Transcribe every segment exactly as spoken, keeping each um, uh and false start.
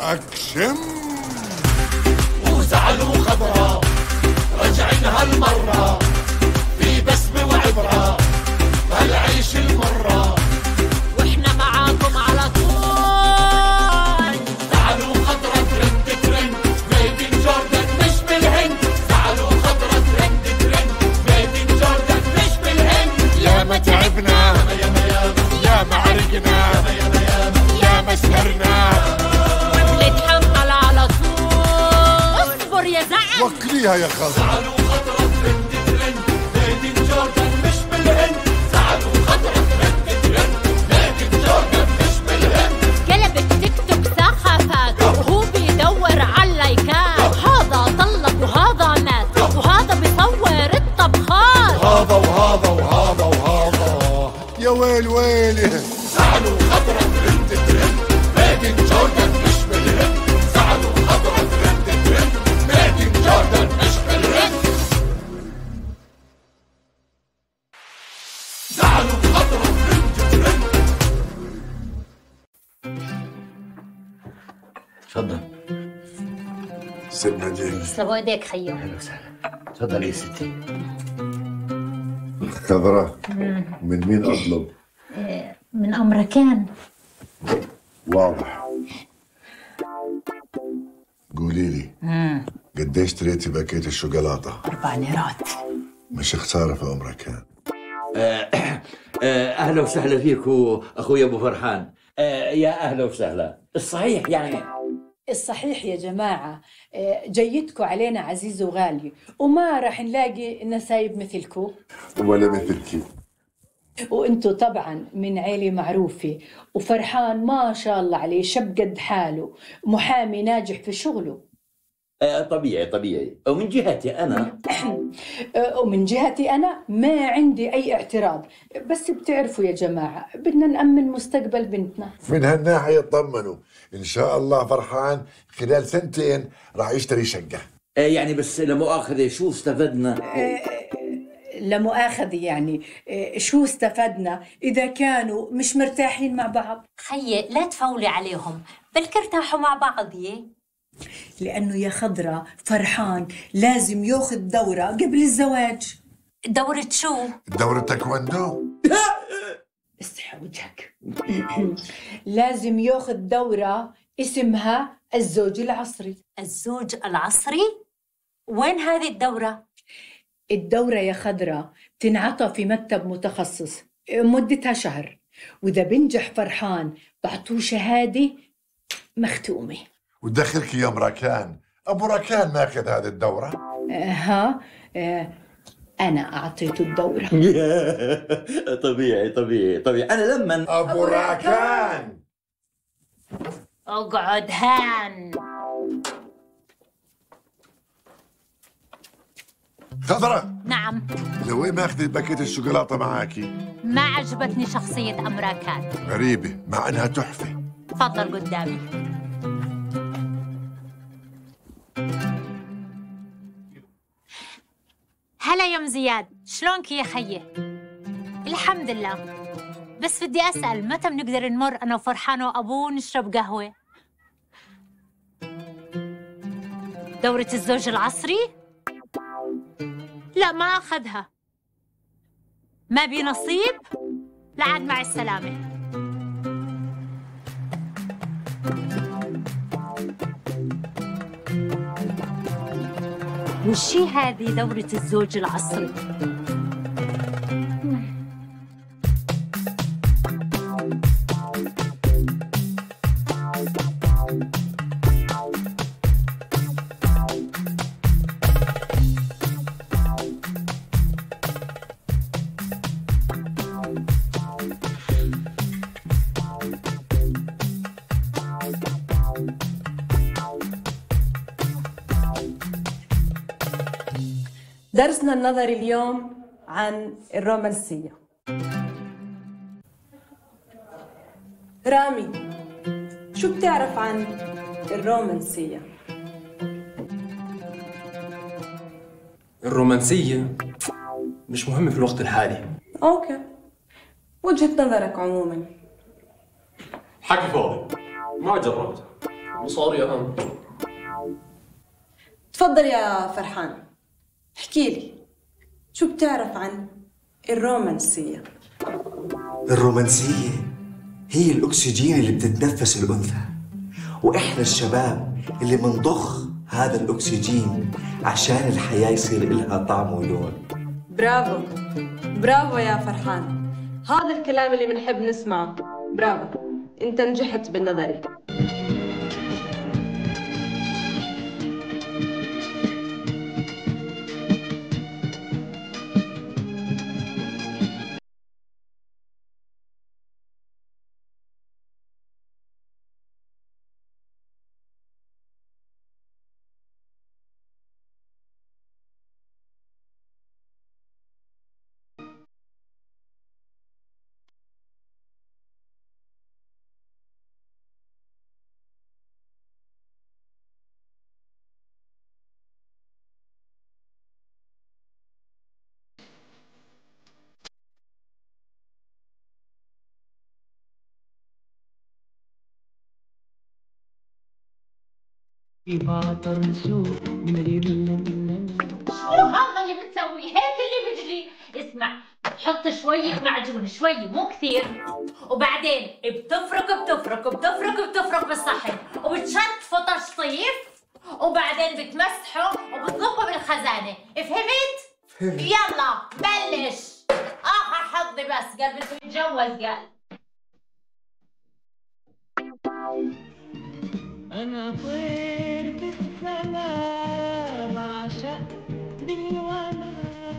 أكشم وزعلوا خضرا رجعين هالمرة في بسمة وعبرة هالعيش المرة واحنا معاكم على طول. زعلوا خضرا ترند ترند ميد ان جوردن مش بالهند. زعلوا خضرا ترند ترند ميد ان جوردن مش بالهند. يا ما تعبنا يا ما عرقنا يا ما سهرنا بنتحمل على طول. اصبر يا زعل. وكليها يا خضرا. زعلوا خضرا ترند ترند ميد ان جوردن مش بالهند. زعلوا خضرا ترند ترند ميد ان جوردن مش بالهند. قلب التيك توك سخافات وهو بيدور على اللايكات. هذا طلق وهذا مات وهذا بيصور الطبخات. هذا وهذا وهذا وهذا يا ويل ويلي. زعلوا خضرا ترند ترند ميد ان جوردن مش بالهند. زعلوا خضرا ترند ترند ميد ان جوردن مش بالهند. زعلوا خضرا ترند ترند. تفضل. ست نجيب. تسلم ايديك خيو. اهلا وسهلا. تفضلي يا ستي. خضرا من مين أطلب؟ من امريكان. واضح. قولي لي قديش اشتريتي باكيت الشوكولاتة؟ اربع ليرات. مش خسارة في أمريكان. آه، آه، اهلا وسهلا فيكم اخوي ابو فرحان. آه، يا اهلا وسهلا. الصحيح يعني الصحيح يا جماعة جيتكم علينا عزيز وغالي وما راح نلاقي نسايب مثلكم ولا مثلكي. وانتو طبعا من عيلة معروفة وفرحان ما شاء الله عليه شب قد حاله محامي ناجح في شغله. آه، طبيعي طبيعي. ومن جهتي انا ومن جهتي أنا ما عندي أي اعتراض، بس بتعرفوا يا جماعة بدنا نأمن مستقبل بنتنا. من هالناحية طمنوا إن شاء الله فرحان خلال سنتين راح يشتري شقة. آه، يعني بس لا مؤاخذة شو استفدنا؟ لا مؤاخذة يعني شو استفدنا إذا كانوا مش مرتاحين مع بعض؟ خيي لا تفولي عليهم بلكي ارتاحوا مع بعض. يه لأنه يا خضرة فرحان لازم ياخذ دورة قبل الزواج. دورة شو؟ دورة تايكوندو. استحى وجهك. لازم ياخذ دورة اسمها الزوج العصري. الزوج العصري؟ وين هذه الدورة؟ الدورة يا خضرة تنعطى في مكتب متخصص مدتها شهر، وإذا بنجح فرحان بعطوه شهادة مختومة. ودخلك يا راكان. أبو راكان ماخذ هذه الدورة؟ آه ها آه أنا أعطيته الدورة. طبيعي طبيعي طبيعي. انا لما أبو راكان اقعد هان. خضرة نعم. لوين ماخذ باكيت الشوكولاتة معاكي؟ ما عجبتني شخصية أمريكان. غريبة مع إنها تحفة. تفضل قدامي. هلا يا ام زياد، شلونك يا خيي؟ الحمد لله، بس بدي أسأل متى بنقدر نمر أنا وفرحان وأبوه نشرب قهوة؟ دورة الزوج العصري؟ لا ما أخذها. ما بي نصيب؟ لعاد مع السلامة. وشي هذه دورة الزوج العصري؟ درسنا النظري اليوم عن الرومانسية. رامي، شو بتعرف عن الرومانسية؟ الرومانسية مش مهمة في الوقت الحالي. أوكي، وجهة نظرك عموما. حكي فاضي، ما جربت صار يا أم. تفضل يا فرحان، احكي لي شو بتعرف عن الرومانسية؟ الرومانسية هي الأكسجين اللي بتتنفس الأنثى، وإحنا الشباب اللي منضخ هذا الأكسجين عشان الحياة يصير إلها طعم ولون. برافو برافو يا فرحان، هذا الكلام اللي بنحب نسمعه. برافو، انت نجحت بالنظري. شو هذا اللي بتسويه؟ هيك اللي بجري. اسمع، حط شوية معجون، شوي مو كثير، وبعدين بتفرك بتفرك بتفرك بتفرك بالصحن، وبتشطفه تشطيف، وبعدين بتمسحه وبتضبه بالخزانة. فهمت؟ فهمت. يلا بلش. آخر حظي بس، قال بده يتجوز قال. أنا طير في السماء عشقت بالولا.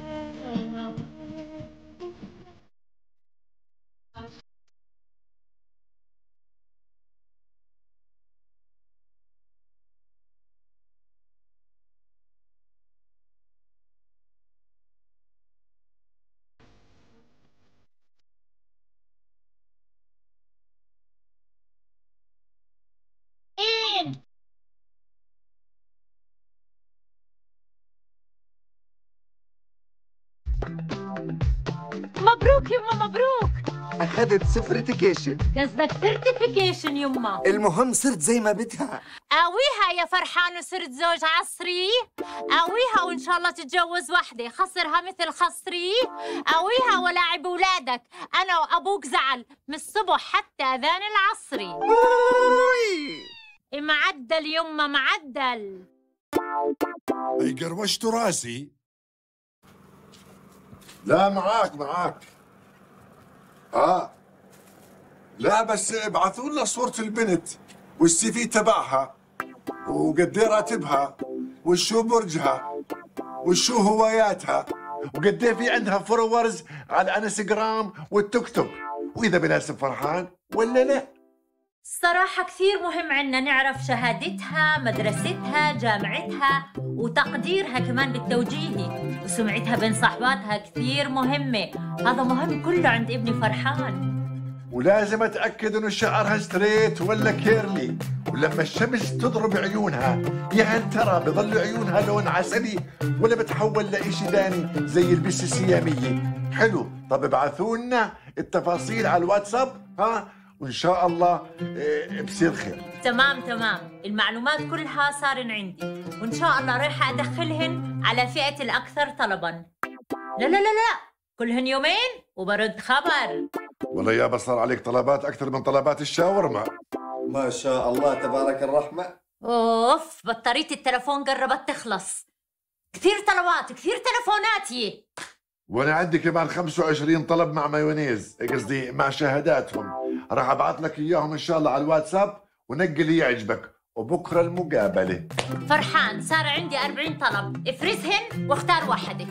مبروك يما مبروك. أخذت سفرتيكيشن. قصدك سيرتيفيكيشن يما. المهم صرت زي ما بدها. قويها يا فرحان وصرت زوج عصري. قويها وإن شاء الله تتجوز وحدة خصرها مثل خصري. قويها ولاعب أولادك. أنا وأبوك زعل من الصبح حتى أذان العصري. معدل يما معدل. اي قروشت راسي. لا معاك معاك. اه لا بس ابعثوا لنا صورة البنت والسي في تبعها وقد ايه راتبها وشو برجها وشو هواياتها وقد ايه في عندها فولورز على الانستغرام والتيك توك، واذا بناسب فرحان ولا لا. الصراحة كثير مهم عنا نعرف شهادتها، مدرستها، جامعتها، وتقديرها كمان بالتوجيهي، وسمعتها بين صحباتها كثير مهمة. هذا مهم كله عند ابني فرحان. ولازم اتاكد انه شعرها ستريت ولا كيرلي، ولما الشمس تضرب عيونها يا هل ترى بظل عيونها لون عسلي ولا بتحول لإشي ثاني زي البس السيامية. حلو، طب ابعثوا لنا التفاصيل على الواتساب ها، وان شاء الله إيه بصير خير. تمام تمام، المعلومات كلها صارن عندي، وان شاء الله رايحة ادخلهن على فئة الاكثر طلبا. لا لا لا لا، كلهن يومين وبرد خبر. والله يابا صار عليك طلبات اكثر من طلبات الشاورما. ما شاء الله تبارك الرحمة. اوف، بطارية التلفون قربت تخلص. كثير طلبات كثير تلفونات هي. وانا عندي كمان خمسة وعشرين طلب مع مايونيز، قصدي مع شهاداتهم، راح ابعث لك اياهم ان شاء الله على الواتساب ونقي اللي يعجبك، وبكره المقابله. فرحان، صار عندي أربعين طلب، افرزهن واختار واحدة.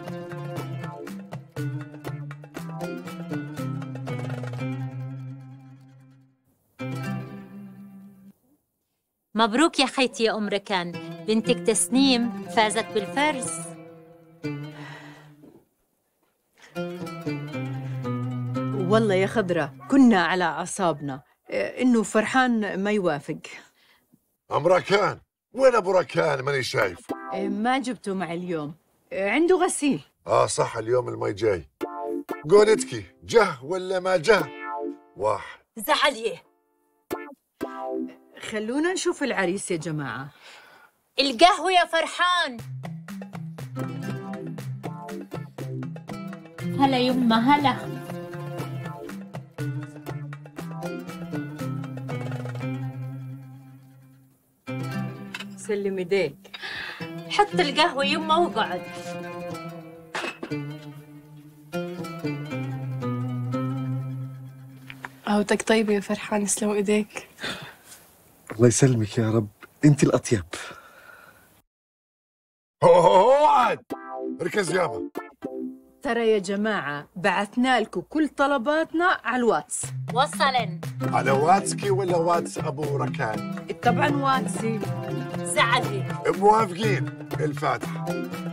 مبروك يا خيتي يا أم ركان، بنتك تسنيم فازت بالفرز. والله يا خضرة كنا على أعصابنا إنه فرحان ما يوافق. أم ركان، وين أبو ركان ماني شايف؟ ما جبته مع اليوم، عنده غسيل. آه صح، اليوم المي جاي. قولتكي جه ولا ما جه؟ واحد. زعليه. خلونا نشوف العريس يا جماعة. القهوة يا فرحان. هلا يما هلا. سلم ايديك. حط القهوة يما وقعد. قهوتك طيبة يا فرحان، يسلم ايديك. الله يسلمك يا رب، انت الاطيب. اقعد ركز يابا. ترى يا جماعة بعثنا لكم كل طلباتنا على الواتس. وصلن. على واتسكي ولا واتس ابو ركان؟ طبعا واتسي. زعلي. موافقين. الفاتحة.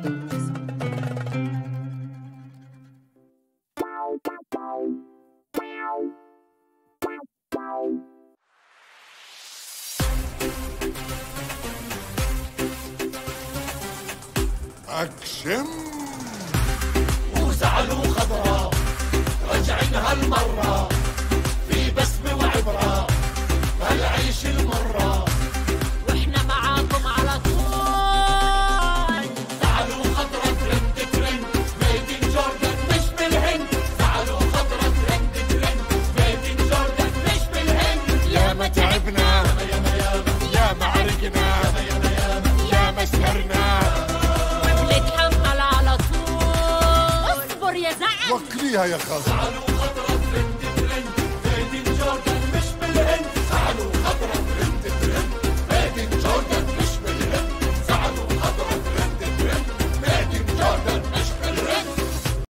أكشن. وزعلوا خضرا راجعين هالمرة في بسمة وعبرة هالعيش المرة واحنا معاكم على طول. زعلوا خضرا ترند ترند ميد ان جوردن مش بالهند. زعلوا خضرا ترند ترند ميد ان جوردن مش بالهند. يا ما تعبنا يا ما عرقنا يا ما سهرنا. نتحمل على طول. اصبر يا زعل. وكليها يا خاص. زعلوا خضرا ترند ترند ميد ان جوردن مش بالهند. زعلوا خضرا ترند ترند